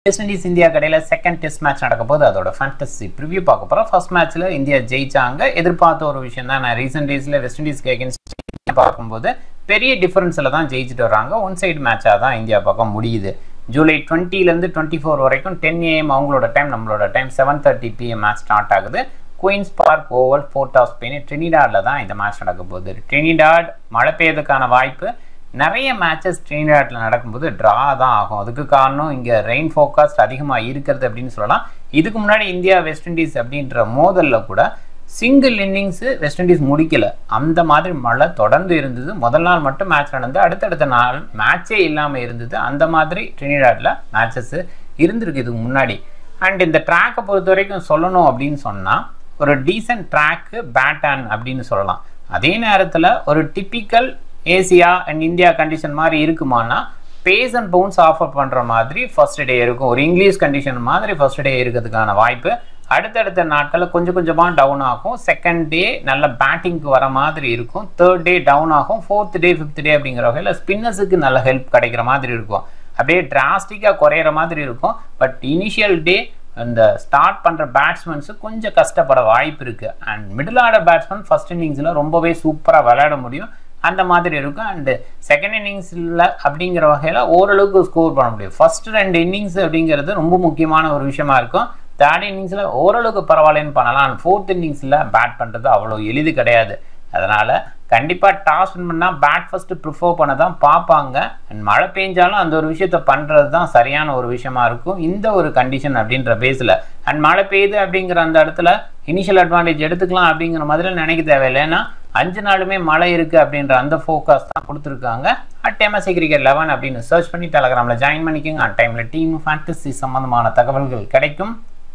West Indies India கடையில second test match நடக்க போது அதோட ஃபேண்டசி ப்ரிவ்யூ பார்க்க போறோம். ஃபர்ஸ்ட் மேட்ச்ல இந்தியா ஜெயிச்சாங்க. எதிர்பார்த்த ஒரு விஷயம் தான். நான் ரீசன்ட் டேஸ்ல வெஸ்ட் இண்டீஸ்க்கு அகைன்ஸ்ட் பார்க்கும்போது பெரிய டிஃபரன்ஸ்ல தான் ஜெயிச்சிட்டு வராங்க. ஒன் சைடு மேட்சா தான் இந்தியா பக்கம் முடியுது. ஜூலை 20 ல இருந்து 24 வரைக்கும் 10 AM அவங்களோட டைம், நம்மளோட டைம் 7:30 PM மேட்ச் ஸ்டார்ட் ஆகுது. Queen's Park Oval Port of Spain ட்ரினிடாட்ல தான் இந்த மேட்ச் நடக்க போகுது. ட்ரினிடாட் மழை பெய்யறதுக்கான வாய்ப்பு நிறைய மேட்சஸ் ட்ரினிடாட்ல நடக்கும்போது ட்ரா தான் ஆகும். அதுக்கு காரணம் இங்கே ரெயின் ஃபோர்காஸ்ட் அதிகமாக இருக்கிறது அப்படின்னு சொல்லலாம். இதுக்கு முன்னாடி இந்தியா வெஸ்ட் இண்டீஸ் அப்படின்ற மோதல்ல கூட சிங்கிள் இன்னிங்ஸ் வெஸ்ட் இண்டீஸ் முடிக்கல. அந்த மாதிரி மழை தொடர்ந்து இருந்தது. முதல் நாள் மட்டும் மேட்ச் நடந்து அடுத்தடுத்த நாள் மேட்சே இல்லாமல் இருந்தது. அந்த மாதிரி ட்ரினிடாட்ல மேட்சஸ் இருந்திருக்கு இதுக்கு முன்னாடி. அண்ட் இந்த ட்ராக்கை பொறுத்த வரைக்கும் சொல்லணும் அப்படின்னு சொன்னால் ஒரு டீசன்ட் ட்ராக்கு பேட்டன் அப்படின்னு சொல்லலாம். அதே நேரத்தில் ஒரு typical Asia and India condition மாதிரி இருக்குமானா பேஸ் அண்ட் பவுன்ஸ் ஆஃபர் பண்ணுற மாதிரி ஃபர்ஸ்ட் டே இருக்கும். ஒரு இங்கிலீஷ் கண்டிஷன் மாதிரி ஃபர்ஸ்ட் டே இருக்கிறதுக்கான வாய்ப்பு. அடுத்தடுத்த நாட்களில் கொஞ்சம் கொஞ்சமாக டவுன் ஆகும். செகண்ட் டே நல்ல பேட்டிங்க்கு வர மாதிரி இருக்கும். தேர்ட் டே டவுன் ஆகும். ஃபோர்த் டே ஃபிஃப்த் டே அப்படிங்கிற வகையில் ஸ்பின்னர்ஸுக்கு நல்ல ஹெல்ப் கிடைக்கிற மாதிரி இருக்கும். அப்படியே டிராஸ்டிக்காக குறையிற மாதிரி இருக்கும். பட் இனிஷியல் டே இந்த ஸ்டார்ட் பண்ணுற பேட்ஸ்மேன்ஸு கொஞ்சம் கஷ்டப்பட வாய்ப்பு இருக்குது. And middle order batsman first இன்னிங்ஸில் ரொம்பவே சூப்பராக விளையாட முடியும். அந்த மாதிரி இருக்கும். அண்டு செகண்ட் இன்னிங்ஸில் அப்படிங்கிற வகையில் ஓரளவுக்கு ஸ்கோர் பண்ண முடியும். ஃபர்ஸ்ட் 2 இன்னிங்ஸ் அப்படிங்கிறது ரொம்ப முக்கியமான ஒரு விஷயமா இருக்கும். தேர்ட் இன்னிங்ஸில் ஓரளவுக்கு பரவாயில்லன்னு பண்ணலாம். அண்ட் ஃபோர்த் இன்னிங்ஸில் பேட் பண்ணுறது அவ்வளோ எளிது கிடையாது. அதனால் கண்டிப்பாக டாஸ் வின் பண்ணால் பேட் ஃபஸ்ட்டு ப்ரிஃபர் பண்ண தான் பார்ப்பாங்க. அண்ட் மழை பெஞ்சாலும் அந்த ஒரு விஷயத்த பண்ணுறது தான் சரியான ஒரு விஷயமா இருக்கும் இந்த ஒரு கண்டிஷன் அப்படின்ற பேஸில். அண்ட் மழை பெய்யுது அப்படிங்கிற அந்த இடத்துல இனிஷியல் அட்வான்டேஜ் எடுத்துக்கலாம் அப்படிங்கிற மாதிரி நினைக்க தேவையில்லை. ஏன்னா 5 நாளுமே மழை இருக்குது அப்படின்ற அந்த ஃபோக்கஸ் தான் கொடுத்துருக்காங்க. @MSDCRICKET11 அப்படின்னு சர்ச் பண்ணி டெலகிராமில் ஜாயின் பண்ணிக்கோங்க. அந்த டைமில் டீம் ஃபேண்டசி சம்மந்தமான தகவல்கள் கிடைக்கும்.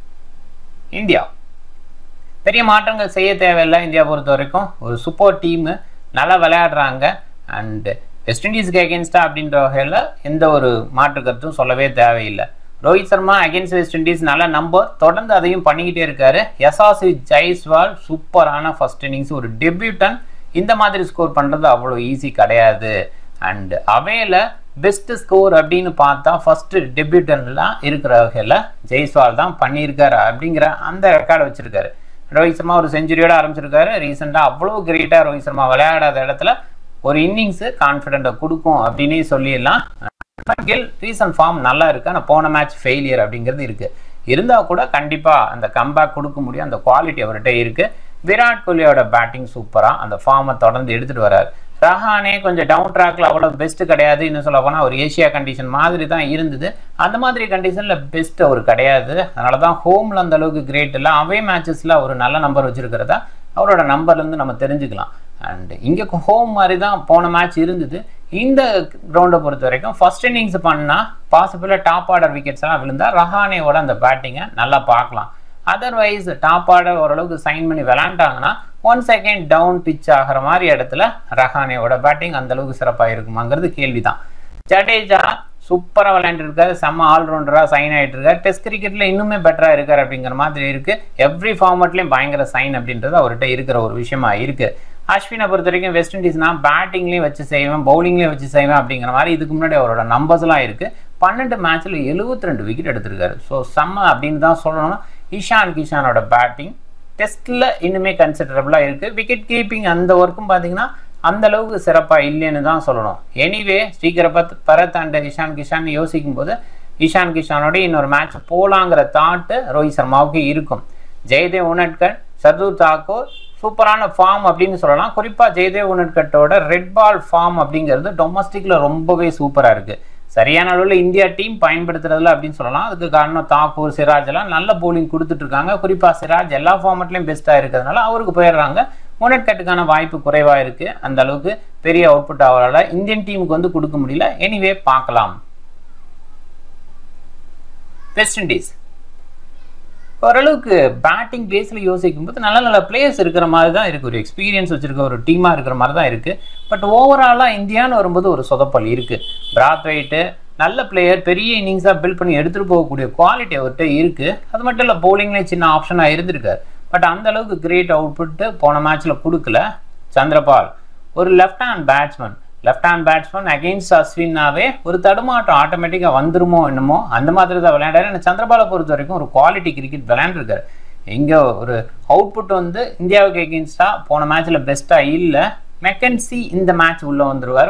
இந்தியா பெரிய மாற்றங்கள் செய்ய தேவையில்லை. இந்தியா பொறுத்த வரைக்கும் ஒரு சூப்பர் டீமு, நல்லா விளையாடுறாங்க. அண்டு வெஸ்ட் இண்டீஸ்க்கு அகேன்ஸ்டா அப்படின்ற வகையில் எந்த ஒரு மாற்று கருத்தும் சொல்லவே தேவையில்லை. Rohit Sharma against West Indies நல்ல நம்பர், தொடர்ந்து அதையும் பண்ணிக்கிட்டே இருக்காரு. யசாஸ்வி ஜெய்ஸ்வால் சூப்பரான ஃபர்ஸ்ட் இன்னிங்ஸ், ஒரு டெபியூட்டன். இந்த மாதிரி ஸ்கோர் பண்ணுறது அவ்வளோ ஈஸி கிடையாது. அண்ட் அவையில் பெஸ்ட் ஸ்கோர் அப்படின்னு பார்த்தா ஃபர்ஸ்ட் டெபியூட்டன்லாம் இருக்கிற வகையில் ஜெய்ஸ்வால் தான் பண்ணியிருக்காரு அப்படிங்கிற அந்த ரெக்கார்டை வச்சிருக்காரு. ரோஹித் சர்மா ஒரு செஞ்சுரியோட ஆரம்பிச்சிருக்காரு. ரீசெண்டாக அவ்வளோ கிரேட்டாக ரோஹித் சர்மா விளையாடாத இடத்துல ஒரு இன்னிங்ஸு கான்ஃபிடென்ட்டை கொடுக்கும் அப்படின்னே சொல்லிடலாம். ரீசன்ட் ஃபார்ம் நல்லா இருக்குது. ஆனால் போன மேட்ச் ஃபெயிலியர் அப்படிங்கிறது இருக்குது. இருந்தால் கூட கண்டிப்பாக அந்த கம்பேக் கொடுக்க முடியும். அந்த குவாலிட்டி அவர்கிட்ட இருக்குது. விராட் கோலியோட பேட்டிங் சூப்பராக அந்த ஃபார்மை தொடர்ந்து எடுத்துகிட்டு வர்றாரு. ரஹானே கொஞ்சம் டவுன் ட்ராக்ல அவ்வளோ பெஸ்ட்டு கிடையாது. இன்னும் சொல்ல போனால் ஒரு ஏஷியா கண்டிஷன் மாதிரி தான் இருந்தது. அந்த மாதிரி கண்டிஷனில் பெஸ்ட் அவர் கிடையாது. அதனால தான் ஹோமில் அந்த அளவுக்கு கிரேட் இல்லை. அவே மேட்சஸில் ஒரு நல்ல நம்பர் வச்சுருக்கிறதா அவரோட நம்பர்லேருந்து நம்ம தெரிஞ்சுக்கலாம். அண்ட் இங்கே ஹோம் மாதிரி தான் போன மேட்ச் இருந்தது. இந்த கிரவுண்டை பொறுத்த வரைக்கும் ஃபர்ஸ்ட் இன்னிங்ஸ் பண்ணால் பாசிபிளாக டாப் ஆர்டர் விக்கெட்ஸ் எல்லாம் விழுந்தால் ரஹானேவோட அந்த பேட்டிங்கை நல்லா பார்க்கலாம். அதர்வைஸ் டாப் ஆர்டர் ஓரளவுக்கு சைன் பண்ணி விளாண்டாங்கன்னா 1 செகண்ட் டவுன் பிச் ஆகிற மாதிரி இடத்துல ரஹானேவோட பேட்டிங் அந்த அளவுக்கு சிறப்பாக இருக்குமாங்கிறது கேள்விதான். ஜடேஜா சூப்பராக விளையாண்டுருக்காரு. செம்ம ஆல்ரவுண்டராக சைன் ஆகிட்டு இருக்காரு. டெஸ்ட் கிரிக்கெட்டில் இன்னுமே பெட்டராக இருக்கார் அப்படிங்கிற மாதிரி இருக்குது. எவ்ரி ஃபார்மேட்லேயும் பயங்கர சைன் அப்படின்றது அவர்கிட்ட இருக்கிற ஒரு விஷயமா இருக்குது. அஸ்வினை பொறுத்த வரைக்கும் வெஸ்ட் இண்டீஸ்னா பேட்டிங்லேயும் வச்சு செய்வேன், பவுலிங்லேயும் வச்சு செய்வேன் அப்படிங்கிற மாதிரி இதுக்கு முன்னாடி அவரோட நம்பர்ஸ்லாம் இருக்குது. 12 மேட்ச்சில் 72 விக்கெட் எடுத்திருக்காரு. ஸோ செம்ம அப்படின்னு தான் சொல்லணும். இஷான் கிஷானோட பேட்டிங் டெஸ்ட்டில் இன்னுமே கன்சிடரபிளாக இருக்குது. விக்கெட் கீப்பிங் அந்த ஒர்க்கும் பார்த்தீங்கன்னா அந்த அளவுக்கு சிறப்பாக இல்லைன்னு தான் சொல்லணும். எனிவே ஸ்ரீகர் பரத் அண்ட் இஷான் கிஷான் யோசிக்கும் போது இஷான் கிஷானோட இன்னொரு மேட்ச் போலாங்கிற தாட்டு ரோஹித் சர்மாவுக்கு இருக்கும். ஜெயதேவ் உனட்கட், சர்தூர் தாக்கூர் சூப்பரான ஃபார்ம் அப்படின்னு சொல்லலாம். குறிப்பாக ஜெயதேவ் உனட்கட்டோட ரெட் பால் ஃபார்ம் அப்படிங்கிறது டொமஸ்டிக்கில் ரொம்பவே சூப்பராக இருக்குது. சரியான அளவில் இந்தியா டீம் பயன்படுத்துறதுல அப்படின்னு சொல்லலாம். அதுக்கு காரணம் தாக்கூர், சிராஜ் எல்லாம் நல்ல போலிங் கொடுத்துட்ருக்காங்க. குறிப்பாக சிராஜ் எல்லா ஃபார்மேட்லையும் பெஸ்ட்டாக இருக்கிறதுனால அவருக்கு போயிடுறாங்க. உனட்கட்டுக்கான வாய்ப்பு குறைவாக இருக்குது. அந்த அளவுக்கு பெரிய அவுட்புட் அவரால் இந்தியன் டீமுக்கு வந்து கொடுக்க முடியல. எனிவே பார்க்கலாம். வெஸ்ட் இண்டீஸ் ஓரளவுக்கு பேட்டிங் பேஸில் யோசிக்கும் போது நல்ல நல்ல பிளேயர்ஸ் இருக்கிற மாதிரி தான் இருக்குது. ஒரு எக்ஸ்பீரியன்ஸ் வச்சுருக்க ஒரு டீமாக இருக்கிற மாதிரி தான் இருக்குது. பட் ஓவராலாக இந்தியான்னு வரும்போது ஒரு சொதப்பல் இருக்குது. பிராத்வைட்டு நல்ல பிளேயர், பெரிய இன்னிங்ஸாக பில்ட் பண்ணி எடுத்துகிட்டு போகக்கூடிய குவாலிட்டி அவர்கிட்ட இருக்குது. அது மட்டும் இல்லை பவுலிங்லேயே சின்ன ஆப்ஷனாக இருந்திருக்காரு. பட் அந்த அளவுக்கு கிரேட் அவுட்புட்டு போன மேட்ச்சில் கொடுக்கல. சந்திரபால் ஒரு left hand batsman. Left hand batsman against அஸ்வின்னாவே ஒரு தடுமாட்டம் ஆட்டோமேட்டிக்காக வந்துருமோ என்னமோ அந்த மாதிரி தான் விளையாண்டாரு. சந்திரபாலை பொறுத்த வரைக்கும் ஒரு குவாலிட்டி கிரிக்கெட் விளையாண்டுருக்காரு. இங்கே ஒரு அவுட்புட் வந்து இந்தியாவுக்கு எகெயின்ஸ்டாக போன மேட்ச்சில் பெஸ்ட்டாக இல்லை. மெக்கன்சி இந்த மேட்ச் உள்ளே வந்துடுவார்.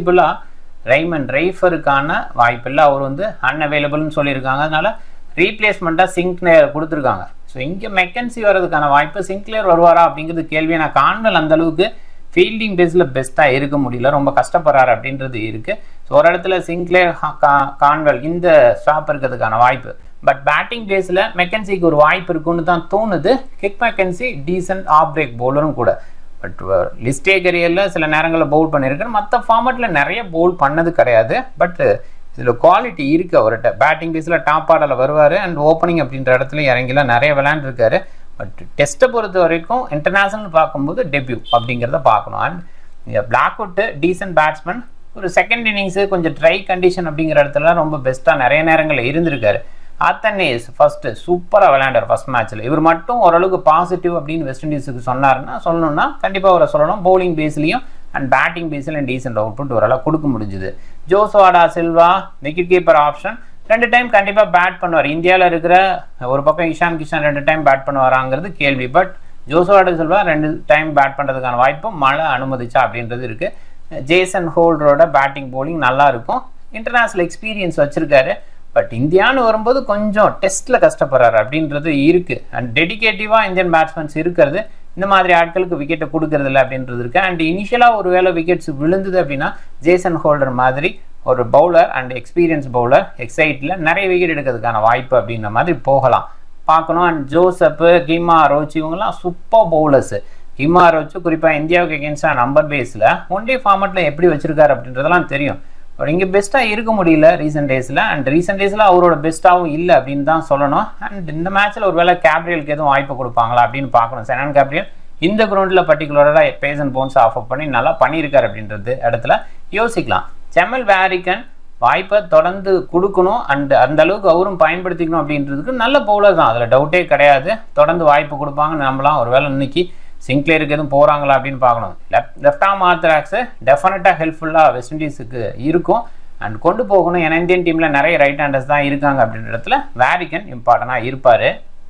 பாசிபிளாக ரெய்ஃபருக்கான வாய்ப்பில்லை, அவர் வந்து அன்அவைலபிள்னு சொல்லியிருக்காங்க. அதனால் ரீப்ளேஸ்மெண்ட்டாக சிங்க்லேயர் கொடுத்துருக்காங்க. ஸோ இங்கே மெக்கன்சி வர்றதுக்கான வாய்ப்பு, சிங்க்லேயர் வருவாரா அப்படிங்கிறது கேள்வியை நான் காணல. அந்த அளவுக்கு ஃபீல்டிங் பேஸில் பெஸ்ட்டாக இருக்க முடியல, ரொம்ப கஷ்டப்படுறாரு அப்படின்றது இருக்குது. ஸோ ஒரு இடத்துல சிங்க்லேயர் கான்வெல் இந்த ஸ்டாப் இருக்கிறதுக்கான வாய்ப்பு. பட் பேட்டிங் பேஸில் மெக்கன்சிக்கு ஒரு வாய்ப்பு இருக்குன்னு தான் தோணுது. கிக் மெக்கன்சி டீசென்ட் ஆஃப் பிரேக் பவுலரும் கூட. பட் லிஸ்டே கரியரில் சில நேரங்களில் பவுல் பண்ணியிருக்காரு. மற்ற ஃபார்மேட்டில் நிறைய பவுல் பண்ணது கிடையாது. பட் இதில் குவாலிட்டி இருக்குது அவர்கிட்ட. பேட்டிங் பேஸில் டாப் ஆர்டரில் வருவார். அண்ட் ஓப்பனிங் அப்படின்ற இடத்துல இறங்கிலாம் நிறைய விளையாண்டுருக்காரு. பட் டெஸ்ட்டை பொறுத்த வரைக்கும் இன்டர்நேஷனல் பார்க்கும்போது டெபியூ அப்படிங்கிறத பார்க்கணும். And Blackwood decent batsman. ஒரு செகண்ட் இன்னிங்ஸு கொஞ்சம் ட்ரை கண்டிஷன் அப்படிங்கிற இடத்துல ரொம்ப பெஸ்ட்டாக நிறைய நேரங்களில் இருந்திருக்காரு. ஆத்தனேஸ் ஃபஸ்ட்டு சூப்பராக விளையாண்டார் ஃபஸ்ட் மேட்ச்சில். இவர் மட்டும் ஓரளவுக்கு பாசிட்டிவ் அப்படின்னு வெஸ்ட் இண்டீஸுக்கு சொல்லணும்னா கண்டிப்பாக அவரை சொல்லணும். பவுலிங் பேஸ்லையும் அண்ட் பேட்டிங் பேஸ்லையும் டீசென்ட் அவுட்புட் ஓரளவு கொடுக்க முடிஞ்சுது. Joshua da Silva wicket keeper option 2 time கண்டிப்பாக பேட் பண்ணுவார். இந்தியாவில் இருக்கிற ஒரு பக்கம் இஷான் கிஷன் 2 டைம் பேட் பண்ணுவாராங்கிறது கேள்வி. But Joshua da Silva 2 time bat பண்ணுறதுக்கான வாய்ப்பும் மழை அனுமதிச்சா அப்படின்றது இருக்குது. ஜேசன் ஹோல்டரோட பேட்டிங் பவுலிங் நல்லா இருக்கும். இன்டர்நேஷனல் எக்ஸ்பீரியன்ஸ் வச்சுருக்காரு. பட் இந்தியான்னு வரும்போது கொஞ்சம் டெஸ்ட்டில் கஷ்டப்படுறாரு அப்படின்றது இருக்குது. அண்ட் டெடிகேட்டிவாக இந்தியன் பேட்ஸ்மேன்ஸ் இருக்கிறது இந்த மாதிரி ஆட்களுக்கு விக்கெட்டை கொடுக்கறதில்ல அப்படின்றது இருக்குது. அண்ட் இனிஷியலாக ஒரு வேளை விக்கெட்ஸ் விழுந்தது அப்படின்னா ஜேசன் ஹோல்டர் மாதிரி ஒரு பவுலர் அண்ட் எக்ஸ்பீரியன்ஸ் பவுலர் எக்ஸைட்டில் நிறைய விக்கெட் எடுக்கிறதுக்கான வாய்ப்பு அப்படின்ற மாதிரி போகலாம் பார்க்கணும். அண்ட் ஜோசப்பு கிமா ரோச் இவங்கெல்லாம் சூப்பர் பவுலர்ஸு. கிமா ரோச் குறிப்பாக இந்தியாவுக்கு எகென்ஸ்டாக நம்பர் பேஸில் ஒன் டே ஃபார்மேட்டில் எப்படி வச்சுருக்காரு அப்படின்றதெல்லாம் தெரியும். பட் இங்கே பெஸ்ட்டாக இருக்க முடியல ரீசெண்ட் டேஸில். அண்ட் ரீசெண்ட் டேஸில் அவரோட பெஸ்ட்டாகவும் இல்லை அப்படின்னு தான் சொல்லணும். அண்ட் இந்த மேட்ச்சில் ஒரு வேளை கேப்ரியலுக்கு எதுவும் வாய்ப்பு கொடுப்பாங்களா அப்படின்னு பார்க்கணும். செனான் கேப்ரியல் இந்த கிரவுண்டில் பர்டிகுலராக பேஸ் அண்ட் பவுன்ஸ் ஆஃப் பண்ணி நல்லா பண்ணியிருக்காரு அப்படின்றது இடத்துல யோசிக்கலாம். செமல் வேரிக்கன் வாய்ப்பை தொடர்ந்து கொடுக்கணும். அண்ட் அந்த அளவுக்கு அவரும் பயன்படுத்திக்கணும் அப்படின்றதுக்கு நல்ல பவுலர் தான், அதில் டவுட்டே கிடையாது. தொடர்ந்து வாய்ப்பு கொடுப்பாங்கன்னு நம்பலாம். ஒரு வேளை இன்னைக்கு சிங்க்லேயருக்கு எதுவும் போகிறாங்களா அப்படின்னு பார்க்கணும். லெஃப்ட் ஆர்ம் ஆர்த்தடாக்ஸு டெஃபினட்டாக ஹெல்ப்ஃபுல்லாக வெஸ்ட் இண்டீஸுக்கு இருக்கும் அண்ட் கொண்டு போகணும். ஏன்னா இந்தியன் டீமில் நிறைய ரைட் ஹேண்டர்ஸ் தான் இருக்காங்க அப்படின்ற இடத்துல வேரிக்கன் இம்பார்ட்டண்டாக இருப்பார்.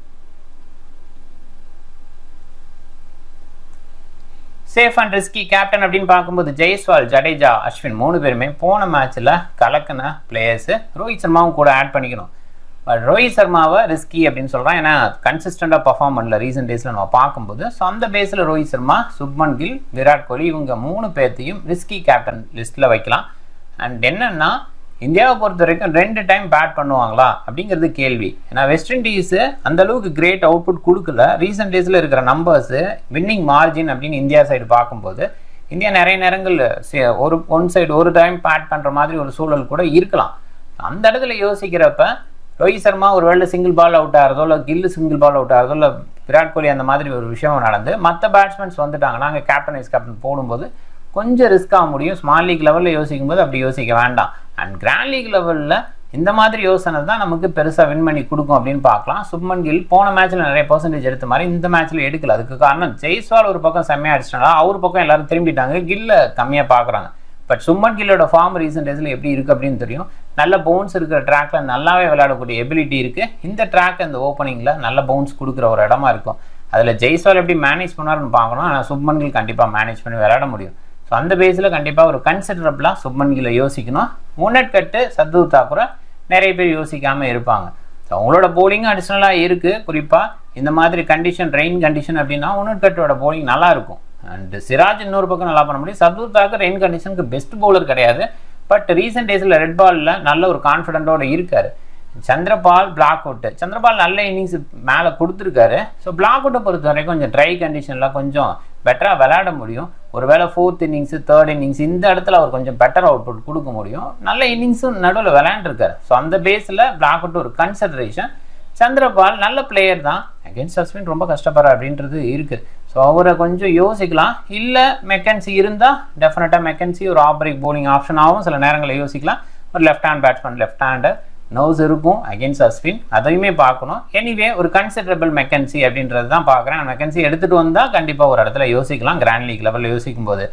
சேஃப் அண்ட் ரிஸ்கி கேப்டன் அப்படின்னு பார்க்கும்போது ஜெய்ஸ்வால், ஜடேஜா, அஸ்வின் 3 பேருமே போன மேட்ச்சில் கலக்கின பிளேயர்ஸு. ரோஹித் சர்மாவும் கூட ஆட் பண்ணிக்கணும். பட் ரோஹித் சர்மாவை ரிஸ்கி அப்படின்னு சொல்கிறான். ஏன்னா கன்சிஸ்டண்டாக பர்ஃபார்ம் பண்ணல ரீசெண்ட் டேஸில் நம்ம பார்க்கும்போது. ஸோ அந்த பேஸில் ரோஹித் சர்மா, சுப்மன் கில், விராட் கோலி இவங்க 3 பேர்த்தையும் ரிஸ்கி கேப்டன் லிஸ்ட்டில் வைக்கலாம். அண்ட் என்னென்னா இந்தியாவை பொறுத்த வரைக்கும் 2 டைம் பேட் பண்ணுவாங்களா அப்படிங்கிறது கேள்வி. ஏன்னா வெஸ்ட் இண்டீஸு அந்தளவுக்கு கிரேட் அவுட்புட் கொடுக்கல. ரீசெண்ட் டேஸில் இருக்கிற நம்பர்ஸு வின்னிங் மார்ஜின் அப்படின்னு இந்தியா சைடு பார்க்கும்போது இந்தியா நிறைய நேரங்கள் ஒன் சைடு ஒரு டைம் பேட் பண்ணுற மாதிரி ஒரு சூழல் கூட இருக்கலாம். அந்த இடத்துல யோசிக்கிறப்ப ரோஹித் சர்மா ஒரு வேளை சிங்கிள் பால் அவுட் ஆகிறதோ இல்லை கில்லு சிங்கிள் பால் அவுட் ஆகிறதோ இல்லை விராட் கோலி அந்த மாதிரி ஒரு விஷயம் நடந்து மற்ற பேட்ஸ்மேன்ஸ் வந்துட்டாங்க, நாங்கள் கேப்டன் வைஸ் கேப்டன் போடும்போது கொஞ்சம் ரிஸ்க் ஆக முடியும். ஸ்மால் லீக் லெவலில் யோசிக்கும் போது அப்படி யோசிக்க வேண்டாம். அண்ட் கிராண்ட் லீக் லெவலில் இந்த மாதிரி யோசனை தான் நமக்கு பெருசாக வின் பண்ணி கொடுக்கும் அப்படின்னு பார்க்கலாம். சுப்மன் கில் போன மேட்ச்சில் நிறைய பர்சன்டேஜ் எடுத்த மாதிரி இந்த மேட்ச்சில் எடுக்கல. அதுக்கு காரணம் ஜெய்ஸ்வால் ஒரு பக்கம் செம்மையாக அடிச்சிட்டாங்க, அவர் பக்கம் எல்லாரும் திரும்பிட்டாங்க, கில்ல கம்மியாக பார்க்குறாங்க. பட் சுப்மன் கில்லோட ஃபார்ம் ரீசெண்ட் டேஸில் எப்படி இருக்குது அப்படின்னு தெரியும். நல்ல பவுன்ஸ் இருக்கிற ட்ராக்ல நல்லாவே விளையாடக்கூடிய எபிலிட்டி இருக்குது. இந்த ட்ராக் இந்த ஓப்பனிங்கில் நல்ல பவுன்ஸ் கொடுக்குற ஒரு இடமா இருக்கும். அதில் ஜெய்ஸ்வால் எப்படி மேனேஜ் பண்ணாருன்னு பார்க்கணும். ஆனால் சுப்மன் கில் கண்டிப்பாக மேனேஜ் பண்ணி விளையாட முடியும். ஸோ அந்த பேஸில் கண்டிப்பாக ஒரு கன்சிடரபிளாக சுப்மன் கில்லை யோசிக்கணும். முன்னெட்கட்டு சர்தூர் தாக்கூரை நிறைய பேர் யோசிக்காமல் இருப்பாங்க. ஸோ அவங்களோட போலிங்கும் அடிஷ்னலாக இருக்குது. குறிப்பாக இந்த மாதிரி கண்டிஷன் ரெயின் கண்டிஷன் அப்படின்னா முன்னெட்கட்டோட போலிங் நல்லா இருக்கும். அண்ட் சிராஜ் இன்னொரு பக்கம் நல்லா பண்ண முடியும். சர்தூர் தாக்கூர் ரெயின் கண்டிஷனுக்கு பெஸ்ட் பவுலர் கிடையாது. பட் ரீசெண்ட் டேஸில் ரெட் பாலில் நல்ல ஒரு கான்ஃபிடென்ட்டோடு இருக்கார். சந்திரபால் பிளாக் அவுட்டு, சந்திரபால் நல்ல இன்னிங்ஸ் மேலே கொடுத்துருக்காரு. ஸோ பிளாக் அவுட்டை பொறுத்த வரைக்கும் கொஞ்சம் ட்ரை கண்டிஷனில் கொஞ்சம் பெட்டராக விளையாட முடியும். ஒருவேளை 4th இன்னிங்ஸு 3rd இன்னிங்ஸ் இந்த இடத்துல அவர் கொஞ்சம் பெட்டர் அவுட்புட் கொடுக்க முடியும். நல்ல இன்னிங்ஸும் நடுவில் விளையாண்டுருக்காரு. ஸோ அந்த பேஸில் பிளாக் அவுட் ஒரு கன்சிடரேஷன். சந்திரபால் நல்ல பிளேயர் தான், அகெயின்ஸ்ட் அஸ்வின் ரொம்ப கஷ்டப்படுற அப்படின்றது இருக்குது. ஸோ அவரை கொஞ்சம் யோசிக்கலாம். இல்லை மெக்கன்சி இருந்தால் டெஃபினட்டாக மெக்கன்சி ஒரு ஆஃப் பிரேக் பவுலிங் ஆப்ஷனாகவும் சில நேரங்களில் யோசிக்கலாம். ஒரு left hand batsman left hander நோஸ் இருக்கும் அகெயின்ஸ்ட் அஸ்வின், அதையுமே பார்க்கணும். எனிவே ஒரு கன்சிடரபிள் மெக்கன்சி அப்படின்றது தான் பார்க்குறேன். மெக்கன்சி எடுத்துகிட்டு வந்தால் கண்டிப்பாக ஒரு இடத்துல யோசிக்கலாம். கிராண்ட் லீக் லெவலில் யோசிக்கும் போது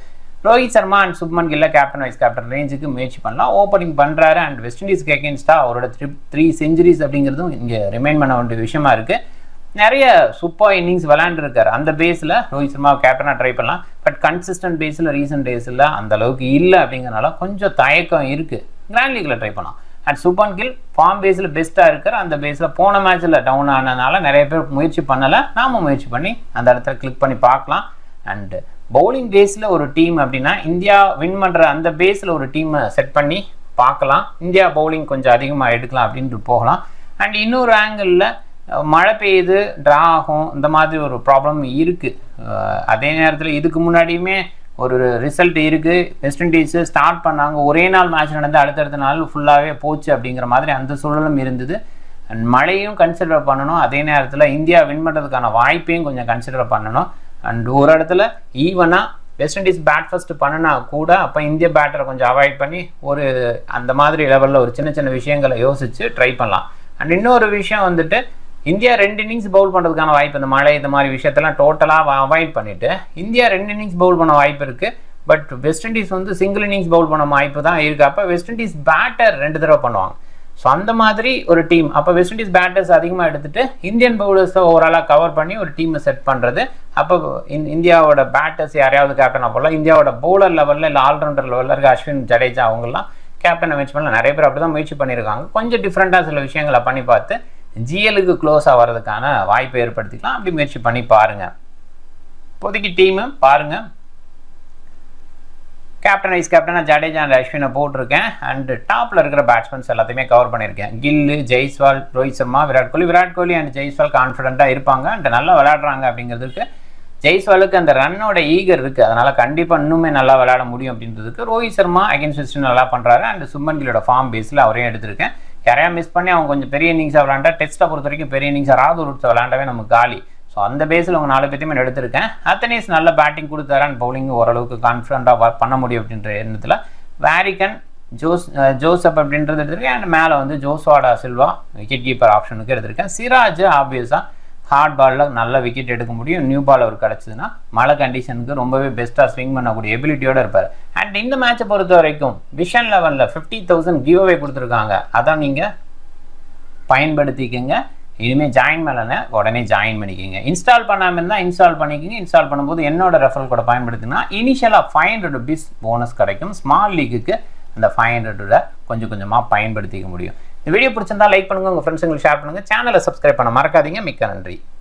ரோஹித் சர்மா அண்ட் சுப்மன் கில்ல கேப்டன் வைஸ் கேப்டன் ரேஞ்சுக்கு முயற்சி பண்ணலாம். ஓப்பனிங் பண்ணுறாரு அண்ட் வெஸ்ட் இண்டீஸ்க்கு அகேன்ஸ்டாக அவரோட 3 செஞ்சுரிஸ் அப்படிங்கிறதும் இங்கே ரிமைண்ட் பண்ண வேண்டிய விஷயமா இருக்குது. நிறைய சூப்பர் இன்னிங்ஸ் விளையாண்டுருக்காரு. அந்த பேஸில் ரோஹித் சர்மா கேப்டனாக ட்ரை பண்ணலாம். பட் கன்சிஸ்டன்ட் பேஸில் ரீசெண்ட் டேஸில் அந்த அளவுக்கு இல்லை அப்படிங்கிறனால கொஞ்சம் தயக்கம் இருக்குது. கிராண்ட் லீக்ல ட்ரை பண்ணலாம். அண்ட் சுப்மன் கில் ஃபார்ம் பேஸில் பெஸ்ட்டாக இருக்கார். அந்த பேஸில் போன மேட்ச்சில் டவுன் ஆனதுனால நிறைய பேர் முயற்சி பண்ணலை. நாம் முயற்சி பண்ணி அந்த இடத்துல கிளிக் பண்ணி பார்க்கலாம். அண்டு பவுலிங் பேஸில் ஒரு டீம் அப்படின்னா இந்தியா வின் பண்ணுற அந்த பேஸில் ஒரு டீமை செட் பண்ணி பார்க்கலாம். இந்தியா பவுலிங் கொஞ்சம் அதிகமாக எடுக்கலாம் அப்படின்ட்டு போகலாம். அண்ட் இன்னொரு ஆங்கிளில் மழை பெய்யுது, ட்ரா ஆகும், இந்த மாதிரி ஒரு ப்ராப்ளம் இருக்குது. அதே நேரத்தில் இதுக்கு முன்னாடியுமே ஒரு ரிசல்ட் இருக்குது. வெஸ்ட் இண்டீஸு ஸ்டார்ட் பண்ணாங்க, ஒரே நாள் மேட்ச் நடந்து அடுத்தடுத்த நாள் ஃபுல்லாகவே போச்சு அப்படிங்கிற மாதிரி அந்த சூழலும் இருந்தது. அண்ட் மழையும் கன்சிடர் பண்ணணும். அதே நேரத்தில் இந்தியா வின் பண்ணுறதுக்கான வாய்ப்பையும் கொஞ்சம் கன்சிடர் பண்ணணும். அண்ட் ஒரு இடத்துல ஈவனாக வெஸ்ட் இண்டீஸ் பேட் ஃபர்ஸ்ட் பண்ணினா கூட அப்போ இந்திய பேட்டரை கொஞ்சம் அவாய்ட் பண்ணி ஒரு அந்த மாதிரி லெவலில் ஒரு சின்ன சின்ன விஷயங்களை யோசித்து ட்ரை பண்ணலாம். அண்ட் இன்னொரு விஷயம் வந்துட்டு இந்தியா 2 இன்னிங்ஸ் பவுல் பண்ணுறதுக்கான வாய்ப்பு, இந்த மழை இந்த மாதிரி விஷயத்தெல்லாம் டோட்டலாக அவாய்ட் பண்ணிவிட்டு இந்தியா 2 இன்னிங்ஸ் பவுல் பண்ண வாய்ப்பு இருக்குது. பட் வெஸ்ட் இண்டீஸ் வந்து சிங்கிள் இன்னிங்ஸ் பவுல் பண்ண வாய்ப்பு தான் இருக்குது. அப்போ வெஸ்ட் இண்டீஸ் பேட்டர் 2 தடவை பண்ணுவாங்க. ஸோ அந்த மாதிரி ஒரு டீம், அப்போ வெஸ்ட் இண்டீஸ் பேட்டர்ஸ் அதிகமாக எடுத்துகிட்டு இந்தியன் பவுலர்ஸை ஓவராலாக கவர் பண்ணி ஒரு டீமை செட் பண்ணுறது. அப்போ இந்தியாவோட பேட்டர்ஸ் யாரையாவது கேப்டனாக போடலாம். இந்தியாவோட பவுலர் லெவலில் இல்லை ஆல்ரவுண்டர் லெவலில் இருக்க அஸ்வின், ஜடேஜா அவங்கெல்லாம் கேப்டனை முயற்சி பண்ணலாம். நிறைய பேர் அப்படி தான் முயற்சி பண்ணியிருக்காங்க. கொஞ்சம் டிஃப்ரெண்ட்டாக சில விஷயங்களை பண்ணி பார்த்து ஜிஎலுக்கு க்ளோஸாக வர்றதுக்கான வாய்ப்பை ஏற்படுத்திக்கலாம். அப்படி முயற்சி பண்ணி பாருங்கள். இப்போதைக்கு டீமு பாருங்கள். கேப்டன் வைஸ் கேப்டனாக ஜடேஜா அண்ட் அஸ்வினை போட்டிருக்கேன். அண்ட் டாப்பில் இருக்கிற பேட்ஸ்மேன்ஸ் எல்லாத்தையுமே கவர் பண்ணியிருக்கேன். கில்லு, ஜெய்ஸ்வால், ரோஹித் சர்மா, விராட் கோலி அண்ட் ஜெய்ஸ்வால் கான்ஃபிடென்ட்டாக இருப்பாங்க அண்ட் நல்லா விளையாடுறாங்க அப்படிங்கிறதுக்கு. ஜெய்ஸ்வாலுக்கு அந்த ரன்னோட ஈகர் இருக்குது, அதனால் கண்டிப்பாக இன்னுமே நல்லா விளையாட முடியும் அப்படின்றதுக்கு. Rohit Sharma against West Indies நல்லா பண்ணுறாரு. அண்ட் சுப்மன் கில்லோட ஃபார்ம் பேஸில் அவரையும் எடுத்திருக்கேன். யாரையா மிஸ் பண்ணி அவங்க கொஞ்சம் பெரிய இன்னிங்ஸாக விளையாண்டா, டெஸ்ட்டை பொறுத்த வரைக்கும் பெரிய இன்னிங்ஸாக ராது ரூட்ஸை விளையாண்டவே நமக்கு காலி. ஸோ அந்த பேஸில் அவங்க 4 பேர்த்தையுமே எடுத்திருக்கேன். அத்தனீஸ் நல்ல பேட்டிங் கொடுத்தாரு அண்ட் பவுலிங் ஓரளவுக்கு கான்ஃபிடண்ட்டாக பண்ண முடியும் அப்படின்ற எண்ணத்தில் வேரிகன், ஜோசப் அப்படின்றது எடுத்திருக்கேன். அண்ட் மேலே வந்து ஜோஸ்வாடா சில்வா விக்கெட் கீப்பர் ஆப்ஷனுக்கு எடுத்திருக்கேன். சிராஜ் ஆப்வியஸாக ஹார்ட் பாலில் நல்ல விக்கெட் எடுக்க முடியும். நியூ பால் அவர் கிடச்சிதுன்னா மழை கண்டிஷனுக்கு ரொம்பவே பெஸ்ட்டாக ஸ்விங் பண்ணக்கூடிய எபிலிட்டியோடு இருப்பார். அண்ட் இந்த மேட்சை பொறுத்த வரைக்கும் விஷன் லெவலில் 50,000 கிவ் அவே கொடுத்துருக்காங்க. அதான் நீங்கள் பயன்படுத்திக்கங்க. இனிமேல் ஜாயின் பண்ணலன்னா உடனே ஜாயின் பண்ணிக்கோங்க. இன்ஸ்டால் பண்ணாமல் இருந்தால் இன்ஸ்டால் பண்ணிக்கோங்க. இன்ஸ்டால் பண்ணும்போது என்னோட ரெஃபரல் கோடை பயன்படுத்தினா இனிஷியலாக 500 rupees போனஸ் கிடைக்கும். ஸ்மால் லீக்குக்கு அந்த 500 கொஞ்சம் கொஞ்சமாக பயன்படுத்திக்க முடியும். இந்த வீடியோ பிடிச்சிருந்தா லைக் பண்ணுங்கள், உங்கள் ஃப்ரெண்ட்ஸுங்களுக்கு ஷேர் பண்ணுங்கள். சேனலை சப்ஸ்கிரைப் பண்ண மறக்காதீங்க. மிக்க நன்றி.